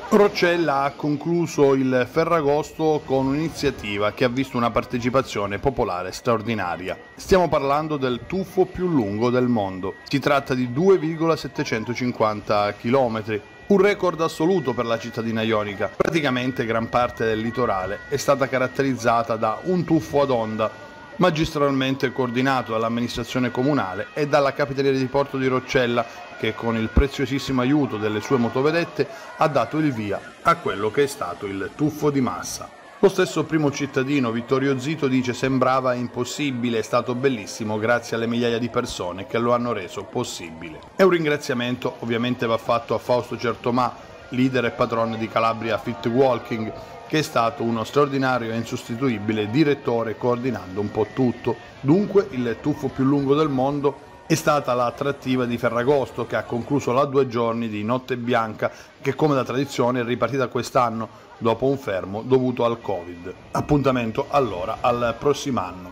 Roccella ha concluso il Ferragosto con un'iniziativa che ha visto una partecipazione popolare straordinaria. Stiamo parlando del tuffo più lungo del mondo. Si tratta di 2,750 km, un record assoluto per la cittadina ionica. Praticamente gran parte del litorale è stata caratterizzata da un tuffo ad onda, magistralmente coordinato dall'amministrazione comunale e dalla Capitaneria di Porto di Roccella, che con il preziosissimo aiuto delle sue motovedette ha dato il via a quello che è stato il tuffo di massa. Lo stesso primo cittadino, Vittorio Zito, dice: sembrava impossibile, è stato bellissimo grazie alle migliaia di persone che lo hanno reso possibile. E un ringraziamento ovviamente va fatto a Fausto Certomà, leader e patron di Calabria Fit Walking, che è stato uno straordinario e insostituibile direttore coordinando un po' tutto. Dunque il tuffo più lungo del mondo è stata l'attrattiva di Ferragosto, che ha concluso la 2 giorni di Notte Bianca, che come da tradizione è ripartita quest'anno dopo un fermo dovuto al Covid. Appuntamento allora al prossimo anno.